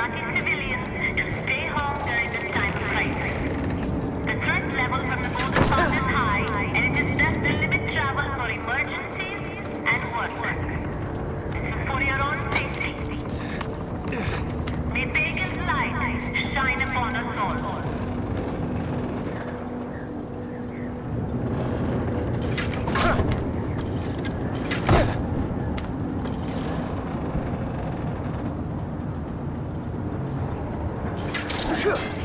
priority civilians to stay home during this time of crisis. The threat level from the border pass is high, and it is best to limit travel for emergencies and work. This is for your own safety. May Pagan's light shine upon us all. Sure.